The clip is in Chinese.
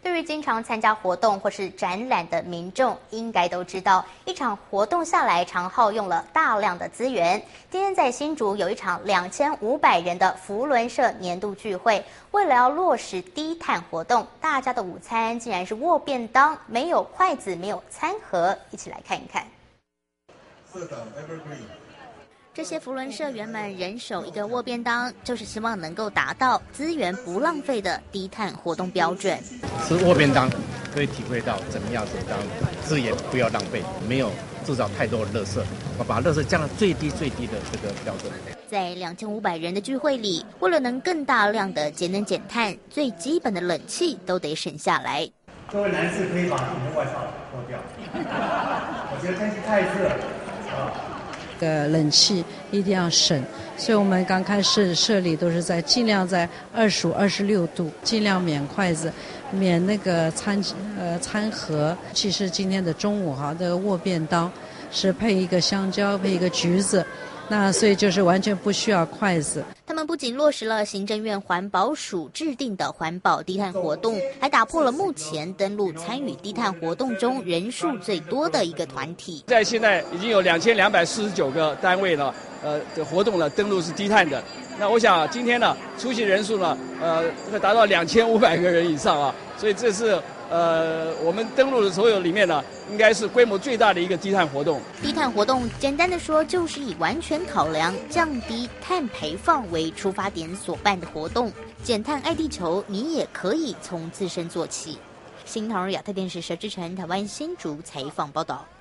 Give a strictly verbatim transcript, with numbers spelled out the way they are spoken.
对于经常参加活动或是展览的民众，应该都知道，一场活动下来常耗用了大量的资源。今天在新竹有一场两千五百人的扶轮社年度聚会，为了要落实低碳活动，大家的午餐竟然是握便当，没有筷子，没有餐盒，一起来看一看。这些扶轮社员们人手一个握便当，就是希望能够达到资源不浪费的低碳活动标准。 吃握便当可以体会到怎么样子让资源不要浪费，没有制造太多的垃圾，我把垃圾降到最低最低的这个标准。 在两千五百人的聚会里，为了能更大量的节能减碳，最基本的冷气都得省下来。 各位男士可以把你们的外套脱掉，我觉得天气太热啊。 的冷气一定要省，所以我们刚开始设立都是在尽量在二十五、二十六度，尽量免筷子，免那个餐呃餐盒。其实今天的中午哈，这个握便当是配一个香蕉，配一个橘子，那所以就是完全不需要筷子。 他们不仅落实了行政院环保署制定的环保低碳活动，还打破了目前登录参与低碳活动中人数最多的一个团体。 在现在已经有两千两百四十九个单位呢，呃的活动呢登录是低碳的。那我想今天呢出席人数呢，呃会达到两千五百个人以上啊，所以这是。呃，我们登录的所有里面呢，应该是规模最大的一个低碳活动。 低碳活动简单的说，就是以完全考量降低碳排放为出发点所办的活动。减碳爱地球，你也可以从自身做起。新唐人亚太电视佘志成，台湾新竹采访报道。